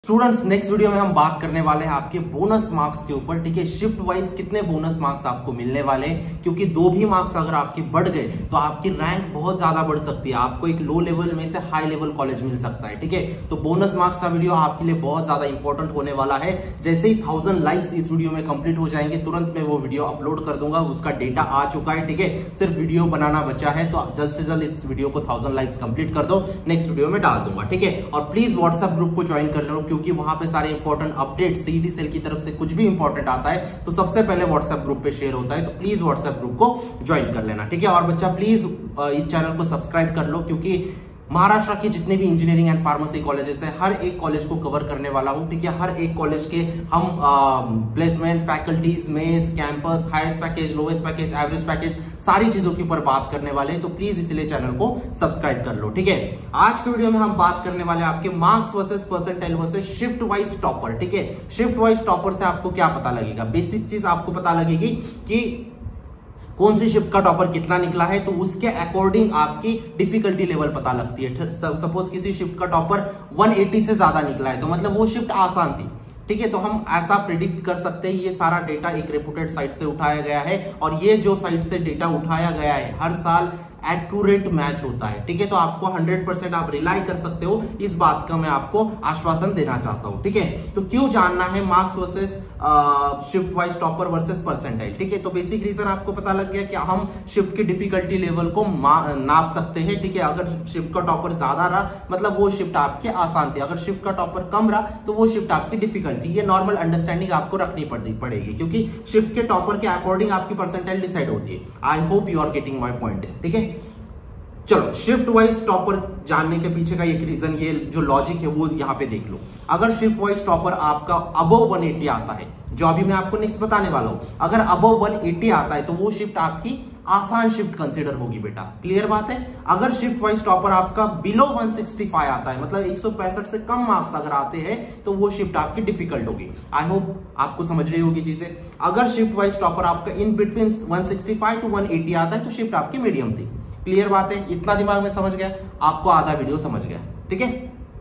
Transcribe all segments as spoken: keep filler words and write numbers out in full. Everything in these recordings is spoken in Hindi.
स्टूडेंट्स, नेक्स्ट वीडियो में हम बात करने वाले हैं आपके बोनस मार्क्स के ऊपर। ठीक है, शिफ्ट वाइज कितने बोनस मार्क्स आपको मिलने वाले हैं, क्योंकि दो भी मार्क्स अगर आपके बढ़ गए तो आपकी रैंक बहुत ज्यादा बढ़ सकती है, आपको एक लो लेवल में से हाई लेवल कॉलेज मिल सकता है। ठीक है, तो बोनस मार्क्स का वीडियो आपके लिए बहुत ज्यादा इंपॉर्टेंट होने वाला है। जैसे ही थाउजेंड लाइक्स इस वीडियो में कंप्लीट हो जाएंगे, तुरंत मैं वो वीडियो अपलोड कर दूंगा। उसका डेटा आ चुका है। ठीक है, सिर्फ वीडियो बनाना बचा है, तो जल्द से जल्द इस वीडियो को थाउजेंड लाइक्स कंप्लीट कर दो, नेक्स्ट वीडियो में डाल दूंगा। ठीक है, और प्लीज व्हाट्सएप ग्रुप को ज्वाइन कर लो, क्योंकि वहां पे सारे इंपॉर्टेंट अपडेट सीईटी सेल की तरफ से कुछ भी इंपॉर्टेंट आता है तो सबसे पहले व्हाट्सएप ग्रुप पे शेयर होता है। तो प्लीज व्हाट्सएप ग्रुप को ज्वाइन कर लेना। ठीक है, और बच्चा प्लीज इस चैनल को सब्सक्राइब कर लो, क्योंकि महाराष्ट्र के जितने भी इंजीनियरिंग एंड फार्मेसी कॉलेजेस है, हर एक कॉलेज को कवर करने वाला हूं। ठीक है, हर एक कॉलेज के हम placement, faculties, mess, campus, highest package, lowest package, average package, सारी चीजों के ऊपर बात करने वाले हैं। तो प्लीज इसलिए चैनल को सब्सक्राइब कर लो। ठीक है, आज के वीडियो में हम बात करने वाले हैं आपके marks versus percentile versus shift wise topper. ठीक है, शिफ्ट वाइज टॉपर से आपको क्या पता लगेगा? बेसिक चीज आपको पता लगेगी कि कौन सी शिफ्ट का टॉपर कितना निकला है, तो उसके अकॉर्डिंग आपकी डिफिकल्टी लेवल पता लगती है। सपोज किसी शिफ्ट का टॉपर एक सौ अस्सी से ज्यादा निकला है, तो मतलब वो शिफ्ट आसान थी। ठीक है, तो हम ऐसा प्रिडिक्ट कर सकते हैं। ये सारा डेटा एक रेपुटेड साइट से उठाया गया है, और ये जो साइट से डेटा उठाया गया है हर साल एक्यूरेट मैच होता है। ठीक है, तो आपको हंड्रेड परसेंट आप रिलाई कर सकते हो, इस बात का मैं आपको आश्वासन देना चाहता हूं। ठीक है, तो क्यों जानना है marks versus shift wise topper versus percentile? ठीक है, तो बेसिक रीजन आपको पता लग गया कि हम शिफ्ट की डिफिकल्टी लेवल को नाप सकते हैं। ठीक है, अगर शिफ्ट का टॉपर ज्यादा रहा मतलब वो शिफ्ट आपके आसान थी, अगर शिफ्ट का टॉपर कम रहा तो वो शिफ्ट आपकी डिफिकल्ट थी। ये नॉर्मल अंडरस्टैंडिंग आपको रखनी पड़ेगी, क्योंकि शिफ्ट के टॉपर के अकॉर्डिंग आपकी परसेंटाइल डिसाइड होती है। I hope you are getting my point. ठीक है, चलो शिफ्ट वाइज टॉपर जानने के पीछे का एक रीजन, ये जो लॉजिक है वो यहां पे देख लो। अगर शिफ्ट वाइज टॉपर आपका अबव एक सौ अस्सी आता है, जो अभी मैं आपको नेक्स्ट बताने वाला हूं, अगर अबव एक सौ अस्सी आता है तो वो शिफ्ट आपकी आसान शिफ्ट कंसीडर होगी बेटा। क्लियर बात है? अगर शिफ्ट वाइज टॉपर आपका बिलो एक सौ पैंसठ आता है, मतलब एक सौ पैंसठ से कम मार्क्स अगर आते हैं, तो वो शिफ्ट आपकी डिफिकल्ट होगी। आई होप आपको समझ रही होगी चीजें। अगर शिफ्ट वाइज टॉपर आपका इन बिटवीन एक सौ पैंसठ टू एक सौ अस्सी आता है, तो शिफ्ट आपकी मीडियम थी। क्लियर बात है? इतना दिमाग में समझ गया, आपको आधा वीडियो समझ गया। ठीक है,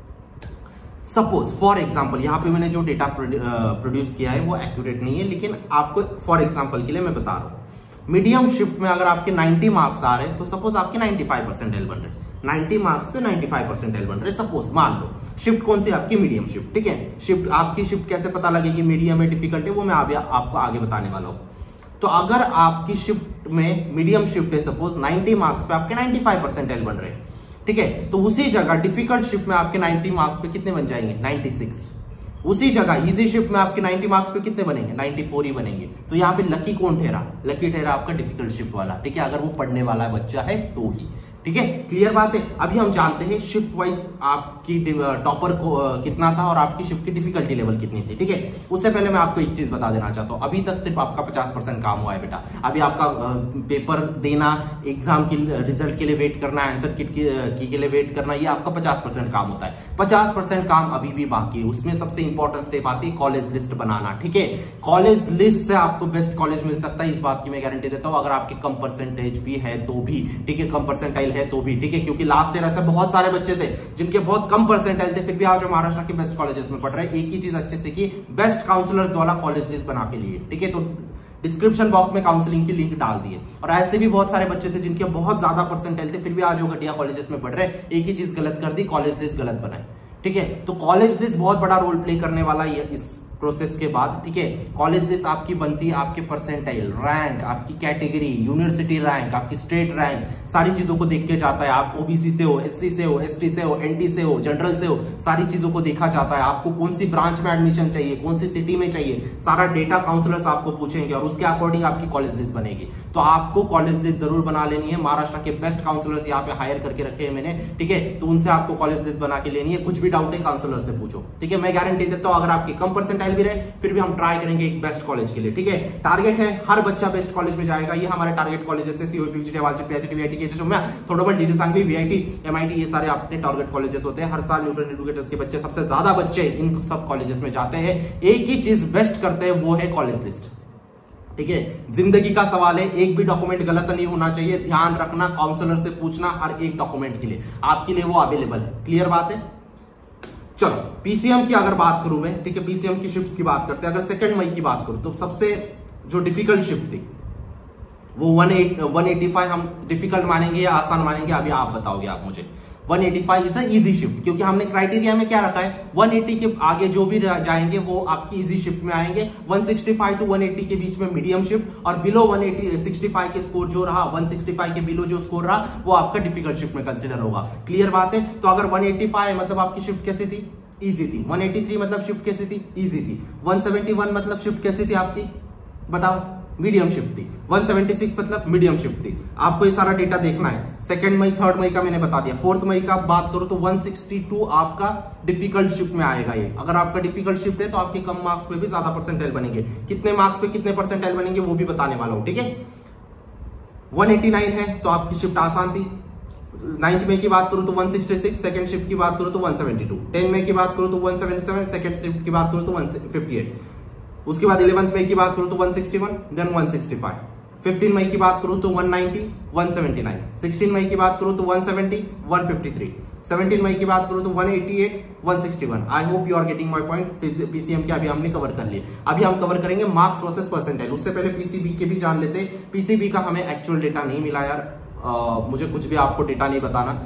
सपोज फॉर एग्जांपल यहां पे मैंने जो डेटा प्रोड्यूस किया है वो एक्यूरेट नहीं है, लेकिन आपको फॉर एग्जांपल के लिए मैं बता रहा हूं। मीडियम शिफ्ट में अगर आपके नब्बे मार्क्स आ रहे हैं, तो सपोज आपके पचानवे परसेंटाइल बन रहे, नब्बे मार्क्स पे पचानवे परसेंटाइल बन रहे, सपोज मान लो। शिफ्ट कौन सी? आपकी मीडियम शिफ्ट। ठीक है, शिफ्ट आपकी शिफ्ट कैसे पता लगेगी मीडियम है डिफिकल्ट है, वो मैं आपको आगे बताने वाला हूं। तो अगर आपकी शिफ्ट में मीडियम शिफ्ट है, सपोज नब्बे मार्क्स पे आपके पचानवे परसेंटाइल बन रहे हैं, ठीक है, तो उसी जगह डिफिकल्ट शिफ्ट में आपके नब्बे मार्क्स पे कितने बन जाएंगे? छियानवे। उसी जगह इजी शिफ्ट में आपके नब्बे मार्क्स पे कितने बनेंगे? चौरानवे ही बनेंगे। तो यहाँ पे लकी कौन ठहरा? लकी ठहरा आपका डिफिकल्ट शिफ्ट वाला। ठीक है, अगर वो पढ़ने वाला बच्चा है तो ही। ठीक है, क्लियर बात है? अभी हम जानते हैं शिफ्ट वाइज आपकी टॉपर को कितना था और आपकी शिफ्ट की डिफिकल्टी लेवल कितनी थी। ठीक है, उससे पहले मैं आपको एक चीज बता देना चाहता हूं। अभी तक सिर्फ आपका पचास परसेंट काम हुआ है बेटा। अभी आपका पेपर देना, एग्जाम की रिजल्ट के लिए वेट करना, आंसर किट की के लिए वेट करना, ये आपका पचास परसेंट काम होता है। पचास परसेंट काम अभी भी बाकी है। उसमें सबसे इंपॉर्टेंट स्टेप आती है कॉलेज लिस्ट बनाना। ठीक है, कॉलेज लिस्ट से आपको बेस्ट कॉलेज मिल सकता है, इस बात की मैं गारंटी देता हूं, अगर आपके कम परसेंटेज भी है तो भी। ठीक है, कम परसेंटाइल है तो भी। ठीक है, क्योंकि लास्ट ईयर ऐसे बहुत सारे बच्चे थे जिनके बहुत कम परसेंटाइल थे, फिर भी आज महाराष्ट्र के बेस्ट कॉलेजेस में पढ़ रहे हैं। एक ही चीज अच्छे से की, बेस्ट काउंसलर्स द्वारा कॉलेज लिस्ट बना के लिए। ठीक है, तो डिस्क्रिप्शन बॉक्स में काउंसलिंग की लिंक डाल दिए। और ऐसे भी बहुत सारे बच्चे थे जिनके बहुत ज्यादा परसेंटाइल थे, फिर भी आज वो घटिया कॉलेजेस में पढ़ रहे हैं। एक ही चीज गलत कर दी, कॉलेज लिस्ट गलत बनाई। ठीक है, तो कॉलेज लिस्ट बहुत बड़ा रोल प्ले करने वाला है इस प्रोसेस के बाद। ठीक है, कॉलेज लिस्ट आपकी बनती है आपके परसेंटाइल, रैंक, आपकी कैटेगरी, यूनिवर्सिटी रैंक, आपकी स्टेट रैंक, सारी चीजों को देख के जाता है। आप ओबीसी से हो, एससी से हो, एसटी से हो, एनटी से हो, जनरल से हो, सारी चीजों को देखा जाता है। आपको कौन सी ब्रांच में एडमिशन चाहिए, कौन सी सिटी में चाहिए, सारा डेटा काउंसलर्स आपको पूछेंगे और उसके अकॉर्डिंग आपकी कॉलेज लिस्ट बनेगी। तो आपको कॉलेज लिस्ट जरूर बना लेनी है। महाराष्ट्र के बेस्ट काउंसलर्स यहाँ पे हायर करके रखे हैं मैंने। ठीक है, तो उनसे आपको कॉलेज लिस्ट बना के लेनी है। कुछ भी डाउट है काउंसलर से पूछो। ठीक है, मैं गारंटी देता हूं, अगर आपकी कम परसेंटाइल भी रहे फिर भी हम ट्राई करेंगे एक बेस्ट कॉलेज के लिए। ठीक है, टारगेट है हर बच्चा बेस्ट कॉलेज में जाएगा। ये हमारे टारगेट कॉलेजेस है, सीओपी, पीआईसीटी, वीआईटी के जो मैं थोड़ा बहुत डीजे सांगवी, वीआईटी, एमआईटी, ये सारे अपने टारगेट कॉलेजेस होते हैं। हर साल न्यूट्रल एजुकेटर्स के बच्चे, सबसे ज्यादा बच्चे इन सब कॉलेजेस में जाते हैं। एक ही चीज बेस्ट करते हैं, वो है कॉलेज लिस्ट। ठीक है, जिंदगी का सवाल है, एक भी डॉक्यूमेंट गलत नहीं होना चाहिए। ध्यान रखना, काउंसलर से पूछना हर एक डॉक्यूमेंट के लिए, आपके लिए वो अवेलेबल है। क्लियर बात है? चलो पीसीएम की अगर बात करूं मैं, ठीक है, पीसीएम की शिफ्ट की बात करते हैं। अगर सेकंड मई की बात करूं तो सबसे जो डिफिकल्ट शिफ्ट थी वो वन एटी फाइव हम डिफिकल्ट मानेंगे या आसान मानेंगे, अभी आप बताओगे आप मुझे। One eighty five is a easy shift, क्योंकि हमने क्राइटेरिया में क्या रखा है, वन एटी के आगे जो भी जाएंगे वो आपकी इजी शिफ्ट में आएंगे। One sixty five two one eighty के बीच में मीडियम शिफ्ट, और below one eighty sixty five के स्कोर जो रहा, वन सिक्सटी फाइव के बिलो जो स्कोर रहा वो आपका डिफिकल्ट शिफ्ट में कंसिडर होगा। क्लियर बात है। तो अगर वन एटी फाइव मतलब आपकी शिफ्ट कैसी थी, इजी थी। वन एटी थ्री मतलब शिफ्ट कैसी थी, इजी थी। वन सेवेंटी वन मतलब शिफ्ट कैसी थी आपकी, बताओ, मीडियम शिफ्ट थी। वन सेवेंटी सिक्स मतलब मीडियम शिफ्ट थी। आपको ये सारा डेटा देखना है। सेकंड मई, थर्ड मई का मैंने बता दिया। फोर्थ मई का बात करूं तो वन सिक्सटी टू आपका डिफिकल्ट शिफ्ट में आएगा। ये अगर आपका डिफिकल्ट शिफ्ट है तो आपके कम मार्क्स पे भी ज्यादा परसेंटाइल बनेंगे। कितने मार्क्स पे कितने परसेंटाइल बनेंगे वो भी बताने वाला हूं, ठीक है। वन एटी नाइन है तो आपकी शिफ्ट आसान थी। नाइन्थ में की बात करूं तो one sixty six, second shift की बात करूं तो वन सेवेंटी टू। टेन में की बात करूं तो one seventy seven, second shift की बात करूं तो वन फिफ्टी एट। उसके बाद इलेवंथ में की बात करूं तो one sixty one, then one sixty five. Fifteen मई की बात करूं तो one ninety, one seventy nine. Sixteen मई की बात करूं तो one seventy, one fifty three. Seventeen मई की बात करूं तो one eighty eight, one sixty one. I hope you are getting my point. PCM के अभी हमने कवर कर लिए। अभी हम कवर करेंगे मार्क्स वर्सेस परसेंटाइल। उससे पहले पीसीबी के भी जान लेते। पीसीबी का हमें एक्चुअल डेटा नहीं मिला यार, आ, मुझे कुछ भी आपको डेटा नहीं बताना।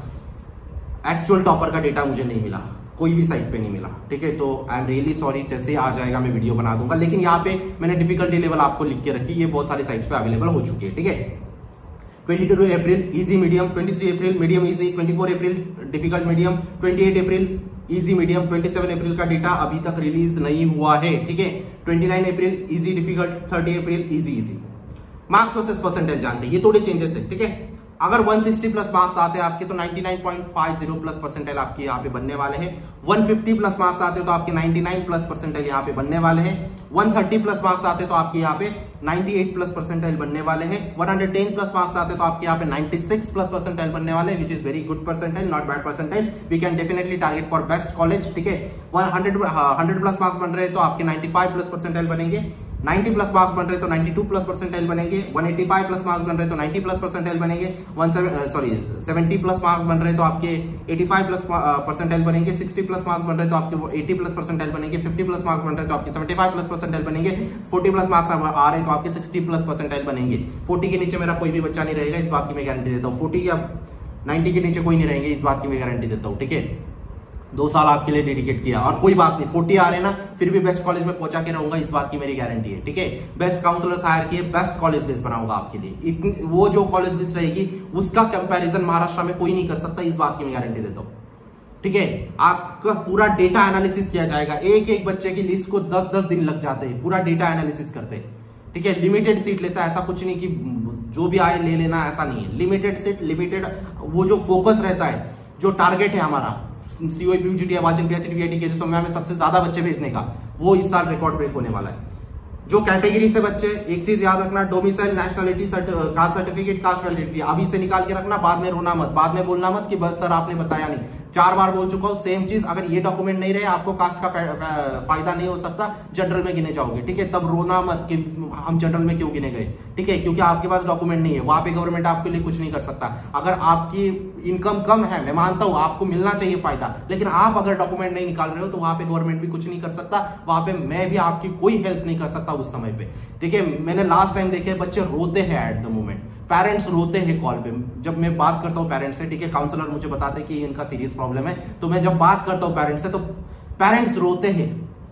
एक्चुअल टॉपर का डेटा मुझे नहीं मिला, कोई भी साइट पे नहीं मिला, ठीक है। तो आई एम रियली सॉरी, जैसे आ जाएगा मैं वीडियो बना दूंगा। लेकिन यहाँ पे मैंने डिफिकल्टी लेवल आपको लिख के रखी, ये बहुत सारी साइट्स पे अवेलेबल हो चुकी है, ठीक है। Twenty two April easy medium, twenty three April medium easy, twenty four April difficult medium, twenty eight April easy medium, twenty seven April का डेटा अभी तक रिलीज नहीं हुआ है, ठीक है। Twenty nine April easy difficult, thirty April easy easy. Marks versus percentage जानते हैं, ये थोड़े चेंजेस है, ठीक है। अगर वन सिक्सटी प्लस मार्क्स आते हैं आपके तो ninety nine point five zero plus percentile आपके यहाँ पे बनने वाले हैं। वन फिफ्टी प्लस मार्क्स आते हैं तो आपके नाइंटी नाइन प्लस परसेंटाइल यहाँ पे बनने वाले हैं। वन थर्टी प्लस मार्क्स आते हैं तो आपके यहाँ पे नाइंटी एट प्लस परसेंटाइल बनने वाले हैं। One hundred ten plus marks आते हैं तो आपके यहाँ पे नाइंटी सिक्स प्लस परसेंटाइल बनने वाले हैं, which is very good percentile, not bad percentile. We can definitely target for best college, ठीक है। One hundred hundred plus marks बन रहे हैं तो आपके नाइंटी फाइव प्लस परसेंटाइल बनेंगे। नाइंटी प्लस मार्क्स बन रहे तो नाइंटी टू प्लस परसेंटाइल बनेंगे। One eighty five plus marks बन रहे तो नाइंटी प्लस परसेंटाइल बनेंगे। One sorry seventy plus marks बन रहे तो आपके एटी फाइव प्लस परसेंटाइल बनेंगे। सिक्सटी प्लस मार्क्स बन रहे तो आपके एटी प्लस परसेंटाइल बनेंगे। फिफ्टी प्लस मार्क्स बन रहे तो आपके सेवेंटी फाइव प्लस परसेंटाइल बनेंगे। फोर्टी प्लस मार्क्स आ रहे तो आपके सिक्सटी प्लस परसेंटाइल बनेंगे। फोर्टी के नीचे मेरा कोई भी बच्चा नहीं रहेगा, इस बात की मैं गारंटी देता हूँ। फोर्टी या नाइंटी के नीचे कोई नहीं रहेंगे, इस बात की मैं गारंटी देता हूँ, ठीक है। दो साल आपके लिए डेडिकेट किया और कोई बात नहीं, फोर्टी आ रहे ना फिर भी बेस्ट कॉलेज में पहुंचा के रहूंगा, इस बात की मेरी गारंटी है, ठीक है। बेस्ट काउंसलर्स हायर किए, बेस्ट कॉलेज लिस्ट बनाऊंगा आपके लिए। इतनी वो जो कॉलेज लिस्ट रहेगी उसका कंपैरिजन महाराष्ट्र में कोई नहीं कर सकता, इस बात की मैं गारंटी देता हूं, ठीक है। आपका पूरा डेटा एनालिसिस किया जाएगा। एक एक बच्चे की लिस्ट को दस दस दिन लग जाते हैं पूरा डेटा एनालिसिस करते हैं, ठीक है। लिमिटेड सीट लेता है, ऐसा कुछ नहीं कि जो भी आए ले लेना, ऐसा नहीं है। लिमिटेड सीट, लिमिटेड वो जो फोकस रहता है, जो टारगेट है हमारा सीओ पीयूजीटी वाचन पीएचडी वीआईटी केसेस में सबसे ज्यादा बच्चे भेजने का, वो इस साल रिकॉर्ड ब्रेक होने वाला है। जो कैटेगरी से बच्चे, एक चीज याद रखना, domicile, nationality, caste certificate, caste validity अभी से निकाल के रखना। बाद में रोना मत, बाद में बोलना मत कि बस सर आपने बताया नहीं। चार बार बोल चुका हूं सेम चीज। अगर ये डॉक्यूमेंट नहीं रहे आपको कास्ट का फायदा नहीं हो सकता, जनरल में गिने जाओगे, ठीक है। तब रोना मत कि हम जनरल में क्यों गिने गए, ठीक है, क्योंकि आपके पास डॉक्यूमेंट नहीं है। वहां पे गवर्नमेंट आपके लिए कुछ नहीं कर सकता। अगर आपकी इनकम कम है, मैं मानता हूं आपको मिलना चाहिए फायदा, लेकिन आप अगर डॉक्यूमेंट नहीं निकाल रहे हो तो वहां पे गवर्नमेंट भी कुछ नहीं कर सकता। वहां पे मैं भी आपकी कोई हेल्प नहीं कर सकता उस समय पे, ठीक है। मैंने लास्ट टाइम देखे बच्चे रोते हैं एट द मोमेंट, पेरेंट्स रोते हैं कॉल पे। जब मैं बात करता हूं पेरेंट्स से, ठीक है, काउंसलर मुझे बताते हैं कि इनका सीरियस प्रॉब्लम है, तो मैं जब बात करता हूं पेरेंट्स से तो पेरेंट्स रोते हैं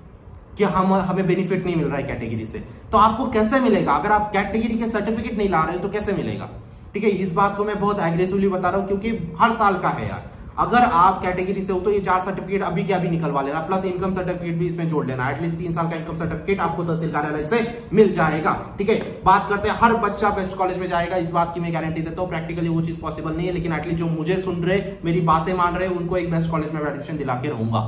कि हम हमें बेनिफिट नहीं मिल रहा है कैटेगरी से। तो आपको कैसे मिलेगा अगर आप कैटेगरी के सर्टिफिकेट नहीं ला रहे हो, तो कैसे मिलेगा, ठीक है। इस बात को मैं बहुत एग्रेसिवली बता रहा हूं क्योंकि हर साल का है यार। अगर आप कैटेगरी से हो तो ये चार सर्टिफिकेट अभी के अभी निकलवा लेना, प्लस इनकम सर्टिफिकेट भी इसमें जोड़ लेना। एटलीस्ट तीन साल का इनकम सर्टिफिकेट आपको तहसील कार्यालय से मिल जाएगा, ठीक है। बात करते हैं हर बच्चा बेस्ट कॉलेज में जाएगा, इस बात की मैं गारंटी देता हूं। प्रैक्टिकली वो चीज पॉसिबल नहीं है, लेकिन एटलीस्ट जो मुझे सुन रहे, मेरी बातें मान रहे, उनको एक बेस्ट कॉलेज में एडमिशन दिला के रहूंगा।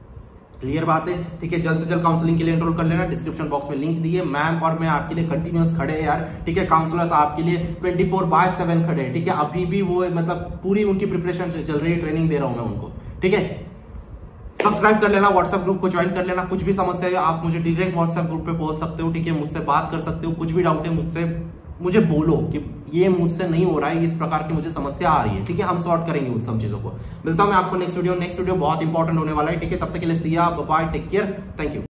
क्लियर बात है, ठीक है। जल्द से जल्द काउंसलिंग के लिए एनरोल कर लेना। डिस्क्रिप्शन बॉक्स में लिंक दिए, मैम और मैं आपके लिए कंटिन्यूअस खड़े हैं यार, ठीक है। काउंसलर्स आपके लिए ट्वेंटी फोर बाय सेवन खड़े हैं, ठीक है। अभी भी वो मतलब पूरी उनकी प्रिपरेशन चल रही है, ट्रेनिंग दे रहा हूं मैं उनको, ठीक है। सब्सक्राइब कर लेना, व्हाट्सएप ग्रुप को ज्वाइन कर लेना। कुछ भी समस्या है आप मुझे डायरेक्ट व्हाट्सएप ग्रुप पे पहुंच सकते हो, ठीक है। मुझसे बात कर सकते हो, कुछ भी डाउट है मुझसे मुझे बोलो कि ये मुझसे नहीं हो रहा है, इस प्रकार की मुझे समस्या आ रही है, ठीक है, हम सॉर्ट करेंगे उन सब चीजों को। मिलता हूं मैं आपको नेक्स्ट वीडियो, नेक्स्ट वीडियो बहुत इंपॉर्टेंट होने वाला है, ठीक है, तब तक के लिए सी या bye, take care, thank you.